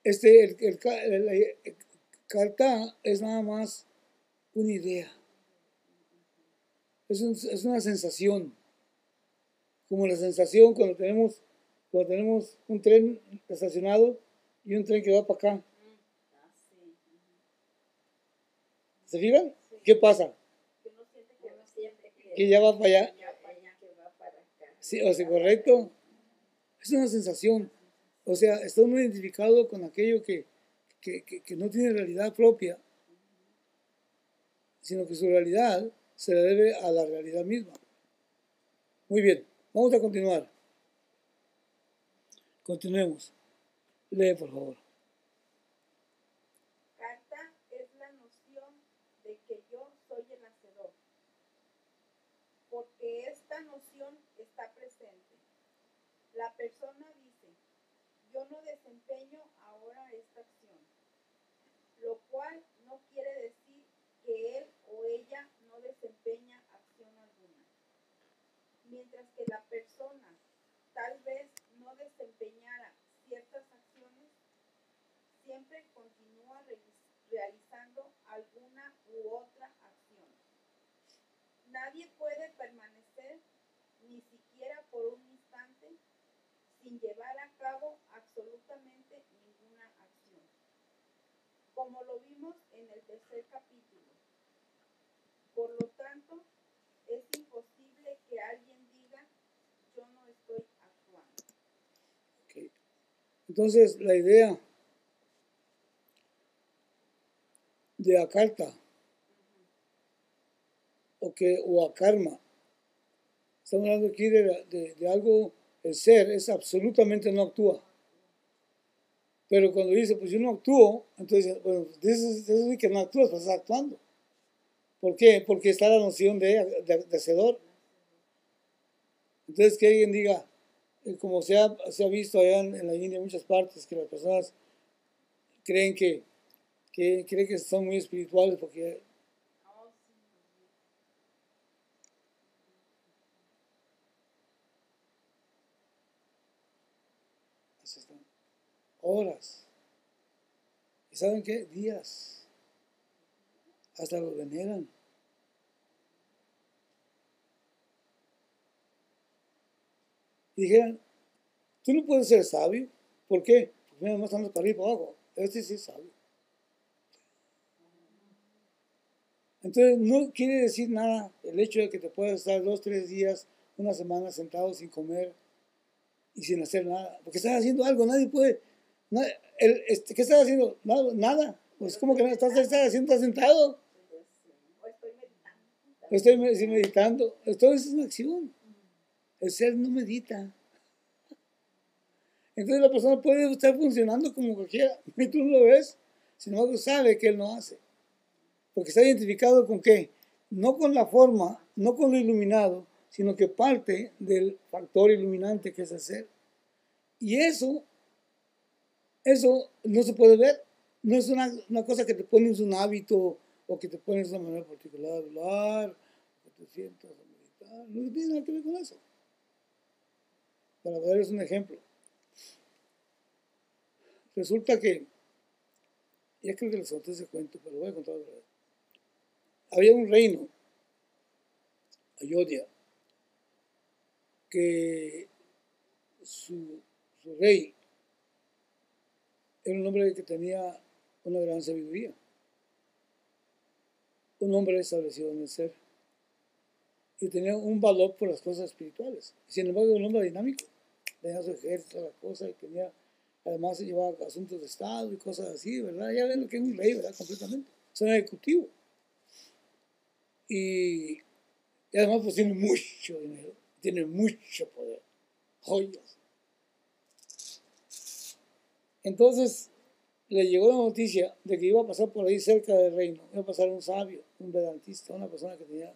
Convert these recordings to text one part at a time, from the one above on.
el carta es nada más una idea. Es una sensación. Como la sensación cuando tenemos un tren estacionado y un tren que va para acá. ¿Se fijan? ¿Qué pasa? Que ya va para allá. Sí, o sea, correcto. Es una sensación. O sea, está uno identificado con aquello que no tiene realidad propia, sino que su realidad se la debe a la realidad misma. Muy bien, vamos a continuar. Continuemos. Lee, por favor. Carta es la noción de que yo soy el hacedor, porque esta noción está presente. La persona dice, yo no desempeño ahora esta acción, lo cual no quiere decir que él o ella no desempeña acción alguna. Mientras que la persona tal vez no desempeñara ciertas acciones, siempre continúa realizando alguna u otra acción. Nadie puede permanecer ni siquiera por un instante sin llevar a cabo absolutamente ninguna acción, como lo vimos en el tercer capítulo. Por lo tanto, es imposible que alguien diga, yo no estoy actuando. Okay. Entonces, la idea de akarta o a karma, estamos hablando aquí de algo, el ser es absolutamente no actúa. Pero cuando dice, pues yo no actúo, entonces, bueno, eso es que no actúas, pues estás actuando. ¿Por qué? Porque está la noción de hacedor. Entonces, que alguien diga, como se ha visto allá en la India en muchas partes, que las personas creen que son muy espirituales porque horas. ¿Y saben qué? Días. Hasta los veneran. Y dijeran, tú no puedes ser sabio. ¿Por qué? Porque nada más estamos para arriba y para abajo. Este sí es sabio. Entonces, no quiere decir nada el hecho de que te puedas estar 2, 3 días, una semana sentado sin comer y sin hacer nada. Porque estás haciendo algo, nadie puede. ¿Qué estás haciendo? Nada. Pues como que no estás haciendo, estás sentado. Estoy meditando. Esto es una acción. El ser no medita. Entonces la persona puede estar funcionando como cualquiera. Y tú no lo ves. Sin embargo, sabe que él no hace. Porque está identificado con qué? No con la forma, no con lo iluminado, sino que parte del factor iluminante que es el ser. Y eso no se puede ver. No es una cosa que te pones un hábito o que te pones de una manera particular a hablar, o que te sientas a meditar. No tiene nada que ver con eso. Para darles un ejemplo. Resulta que, ya creo que les conté ese cuento, pero lo voy a contar otra vez. Había un reino, Ayodhya, que su rey era un hombre que tenía una gran sabiduría, un hombre establecido en el ser, y tenía un valor por las cosas espirituales. Sin embargo, un hombre dinámico, tenía su ejército, la cosa, y tenía, además se llevaba asuntos de Estado y cosas así, ¿verdad? Ya ven lo que es un rey, ¿verdad? Completamente. Es un ejecutivo. Y además pues tiene mucho dinero, tiene mucho poder, joyas. Entonces le llegó la noticia de que iba a pasar por ahí cerca del reino, iba a pasar un sabio, un vedantista, una persona que tenía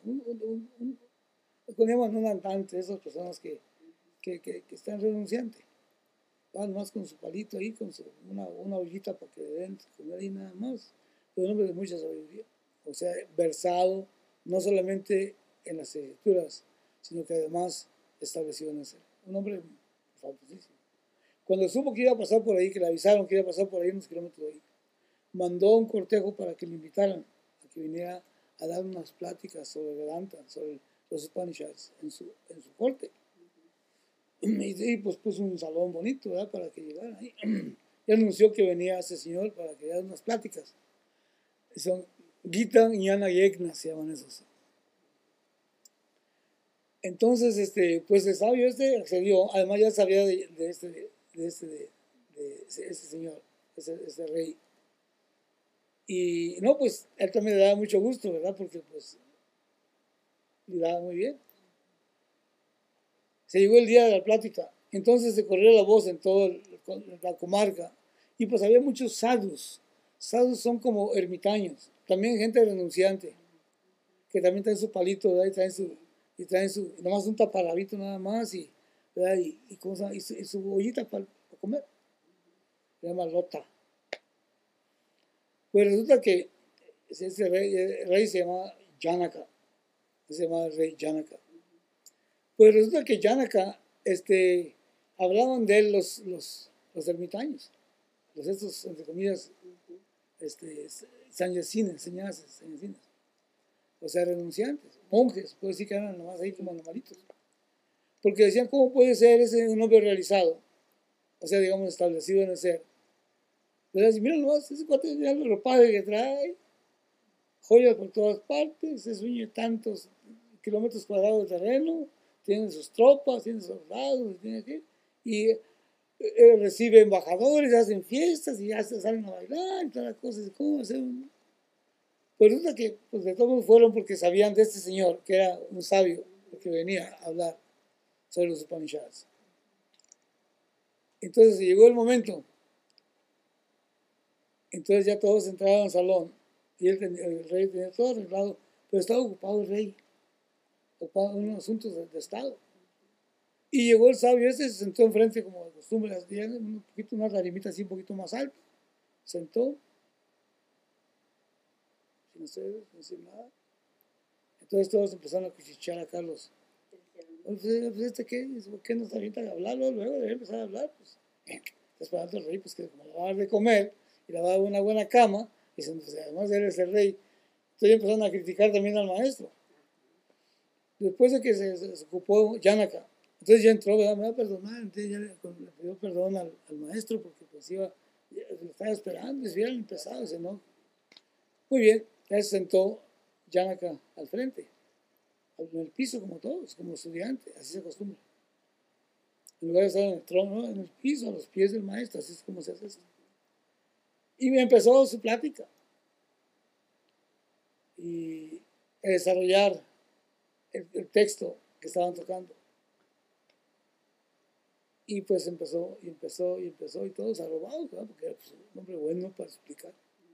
un andante, esas personas que están renunciantes. Van más con su palito ahí, con una ollita para que le den comer y nada más. Pero un hombre de mucha sabiduría. O sea, versado no solamente en las escrituras, sino que además establecido en el ser. Un hombre famosísimo. Cuando supo que iba a pasar por ahí, que le avisaron que iba a pasar por ahí unos kilómetros de ahí, mandó un cortejo para que le invitaran a que viniera a dar unas pláticas sobre Vedanta, sobre los Upanishads en su corte. Y pues puso un salón bonito, ¿verdad? Para que llegaran ahí. Y anunció que venía ese señor para que diera unas pláticas. Son Gita, Jnana Yajna, se llaman esos. Entonces, pues el sabio accedió. Además ya sabía de ese señor, ese rey. Y no, pues él también le daba mucho gusto, ¿verdad? Porque pues le daba muy bien. Se llegó el día de la plática. Entonces se corrió la voz en toda la comarca. Y pues había muchos sadhus. Sadhus son como ermitaños. También gente renunciante. Que también traen su palito, ¿verdad? Y traen su, nomás un taparrabito nada más. ¿Verdad? Y su ollita para comer. Se llama lota. Pues resulta que ese rey se llama Janaka. Se llama el rey Janaka. Pues resulta que Janaka, hablaban de él los ermitaños, estos, entre comillas, sannyasines, o sea, renunciantes, monjes, puede decir que eran nomás ahí como animalitos. Porque decían, ¿cómo puede ser ese un hombre realizado? O sea, digamos, establecido en el ser. ¿Verdad? Y mira nomás, ese cuate, mira lo ropaje que trae, joyas por todas partes, es dueño de tantos kilómetros cuadrados de terreno, tiene sus tropas, tiene sus soldados, y recibe embajadores, hacen fiestas y ya se salen a bailar y todas las cosas. ¿Cómo hacer? Pues resulta que pues de todos fueron porque sabían de este señor, que era un sabio, que venía a hablar sobre los Upanishads. Entonces llegó el momento. Entonces ya todos entraron al salón y el rey tenía todo arreglado, pero estaba ocupado el rey, ocupado en unos asuntos de Estado. Y llegó el sabio se sentó enfrente como de costumbre, un poquito, una tarimita así un poquito más alta, sentó, sin decir nada. Entonces todos empezaron a cuchichear a Carlos. Pues, ¿qué? ¿Por qué no está bien a hablarlo? Luego debe empezar a hablar, pues. Está esperando el rey, pues que como le va a dar de comer y le va a dar una buena cama, y pues, además él es el rey. Entonces empezaron a criticar también al maestro. Después de que se ocupó Janaka, entonces ya entró, ¿verdad? Me va a perdonar, entonces ya le pidió perdón al maestro porque pues lo estaba esperando, y si hubieran empezado, dice, no. Muy bien, ya se sentó Janaka al frente, en el piso como todos, como estudiante, así se acostumbra. En lugar de estar en el trono, en el piso, a los pies del maestro, así es como se hace esto. Y me empezó su plática y a desarrollar el texto que estaban tocando. Y pues empezó y todos arrobados, ¿verdad? Porque era pues, un hombre bueno para explicar.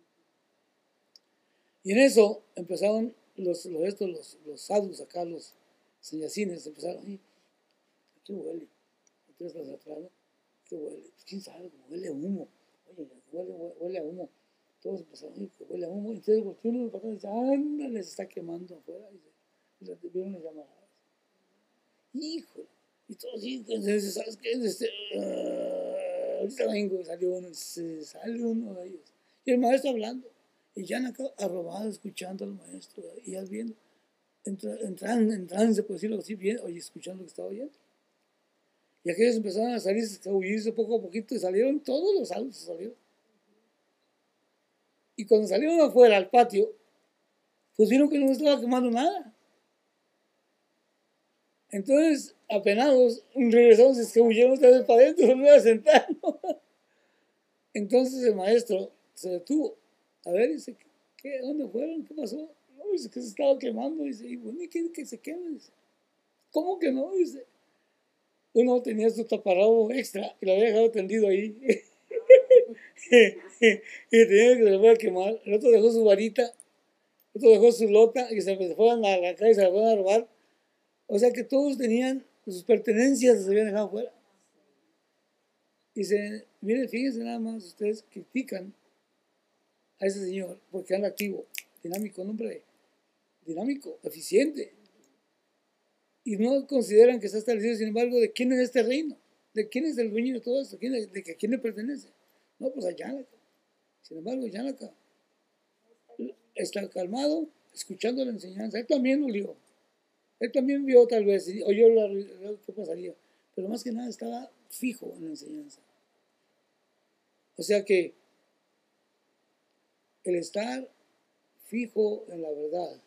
Y en eso empezaron los sadhus acá, los sannyasines, empezaron, ¿qué huele? Entonces los atrás, ¿qué huele? Pues quién sabe, como huele a humo. Oye, huele a humo. Todos empezaron, que huele a humo. Y entonces uno de los patrones dice, ándale, se está quemando afuera. Y les vieron las llamadas. Híjole. Y todos, entonces, ¿sabes qué? Ahorita vengo, salió uno de ellos. Y el maestro hablando. Y Janaka arrobado, escuchando al maestro. Y ya viendo, entrando, por decirlo así, bien, oye, escuchando lo que estaba oyendo. Y aquellos empezaron a salir, a huirse poco a poquito, y salieron todos los altos, salieron. Y cuando salieron afuera al patio, pues vieron que no estaba quemando nada. Entonces, apenados, regresamos, se huyeron otra vez para adentro, no iba a sentar. Entonces el maestro se detuvo. A ver, dice, ¿qué? ¿Dónde fueron? ¿Qué pasó? No, dice que se estaba quemando. Dice, y bueno, ¿y qué que se queme? Dice, ¿cómo que no? Dice, uno tenía su taparrabo extra y lo había dejado tendido ahí. Y tenía que se le fue a quemar. El otro dejó su varita, el otro dejó su lota y se fueron a arrancar y se la fueron a robar. O sea que todos tenían sus pertenencias, se habían dejado fuera. Y dice, miren, fíjense nada más, ustedes critican a ese señor porque anda activo, dinámico, un hombre dinámico, eficiente. Y no consideran que está establecido, sin embargo, de quién es este reino. ¿De quién es el dueño de todo esto? ¿De quién le pertenece? No, pues a Yanaka. Sin embargo, Yanaka está calmado, escuchando la enseñanza. Él también olió. Él también vio tal vez, y oyó qué pasaría. Pero más que nada estaba fijo en la enseñanza. O sea que el estar fijo en la verdad,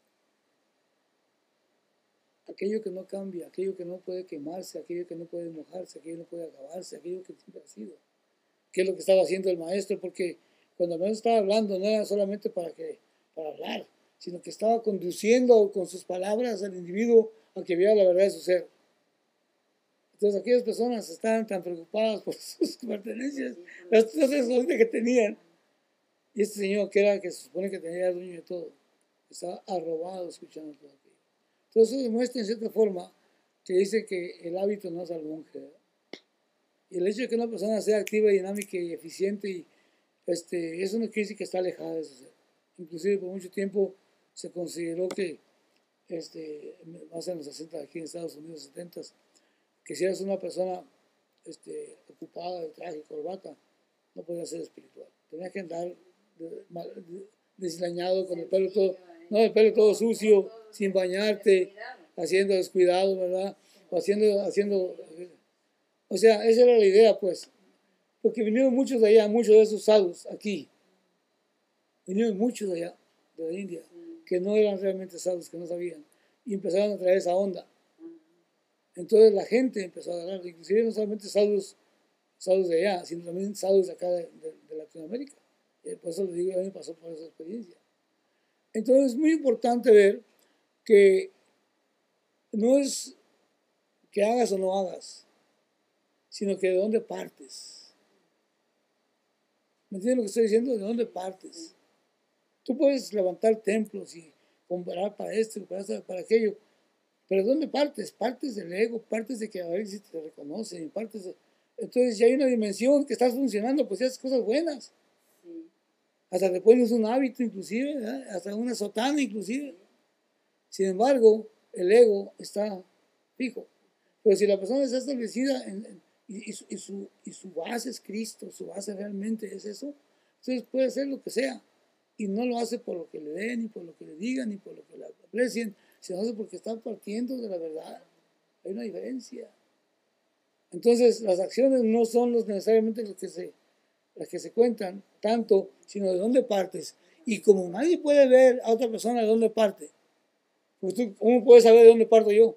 aquello que no cambia, aquello que no puede quemarse, aquello que no puede mojarse, aquello que no puede acabarse, aquello que siempre ha sido, que es lo que estaba haciendo el maestro, porque cuando el maestro estaba hablando no era solamente para hablar, sino que estaba conduciendo con sus palabras al individuo a que viera la verdad de su ser. Entonces aquellas personas estaban tan preocupadas por sus pertenencias, las cosas que tenían. Y este señor, que se supone que tenía el dueño de todo, estaba arrobado escuchando todo aquello. Entonces eso demuestra en cierta forma que dice que el hábito no es al monje, ¿verdad? Y el hecho de que una persona sea activa, dinámica y eficiente, y eso no quiere decir que está alejada de su ser. Inclusive por mucho tiempo se consideró que, más en los 60 aquí en Estados Unidos, 70, que si eras una persona ocupada de traje y corbata, no podía ser espiritual. Tenía que andar deslañado, con el pelo todo, no, el pelo todo sucio, sin bañarte, haciendo descuidado, ¿verdad? O o sea, esa era la idea, pues. Porque vinieron muchos de allá, muchos de esos sadhus aquí. Vinieron muchos de allá, de la India, que no eran realmente sadhus, que no sabían. Y empezaron a traer esa onda. Entonces la gente empezó a agarrar, inclusive no solamente sadhus de allá, sino también sadhus de acá de Latinoamérica. Por eso les digo, a mí me pasó por esa experiencia. Entonces es muy importante ver que no es que hagas o no hagas, sino que de dónde partes. ¿Me entiendes lo que estoy diciendo? ¿De dónde partes? Tú puedes levantar templos y comprar para esto, para aquello, pero ¿de dónde partes? Partes del ego, partes de que a ver si te reconocen, entonces ya hay una dimensión que estás funcionando, pues ya haces cosas buenas. Hasta te pones un hábito inclusive, ¿verdad? Hasta una sotana inclusive. Sin embargo, el ego está fijo. Pero si la persona está establecida y su base es Cristo, su base realmente es eso, entonces puede hacer lo que sea. Y no lo hace por lo que le den, ni por lo que le digan, ni por lo que le aprecien, sino hace porque está partiendo de la verdad. Hay una diferencia. Entonces, las acciones no son necesariamente las que se cuentan tanto, sino de dónde partes. Y como nadie puede ver a otra persona de dónde parte, pues ¿cómo puedes saber de dónde parto yo?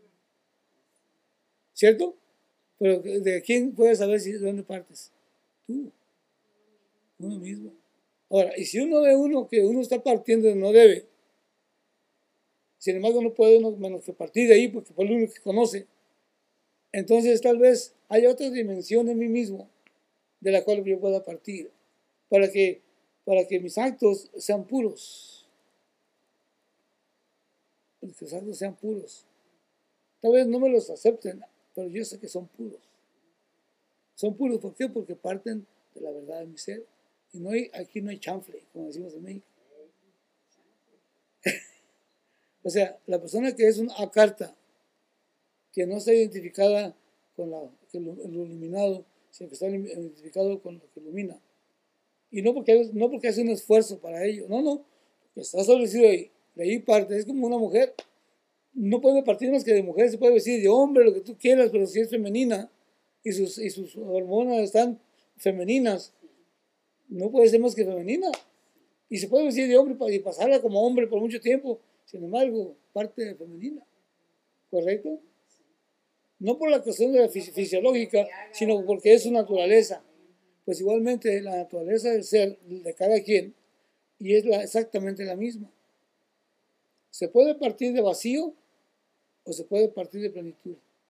¿Cierto? Pero ¿de quién puedes saber de dónde partes? Tú, uno mismo. Ahora, y si uno ve que uno está partiendo de no debe, sin embargo no puede uno menos que partir de ahí porque fue el único que conoce, entonces tal vez hay otra dimensión en mí mismo de la cual yo pueda partir para que mis actos sean puros. Para que mis actos sean puros. Tal vez no me los acepten, pero yo sé que son puros. Son puros, ¿por qué? Porque parten de la verdad de mi ser. Y aquí no hay chanfle, como decimos en México. O sea, la persona que es una carta, que no está identificada con lo iluminado, sino que está identificado con lo que ilumina. Y no porque hace un esfuerzo para ello, no, porque está establecido ahí. De ahí parte, es como una mujer. No puede partir más que de mujer, se puede vestir de hombre, lo que tú quieras, pero si es femenina y sus hormonas están femeninas, no puede ser más que femenina. Y se puede vestir de hombre y pasarla como hombre por mucho tiempo, sin embargo, parte de femenina. ¿Correcto? No por la cuestión de la fisiológica, sino porque es su naturaleza. Pues igualmente la naturaleza del ser de cada quien, y es exactamente la misma. Se puede partir de vacío o se puede partir de plenitud.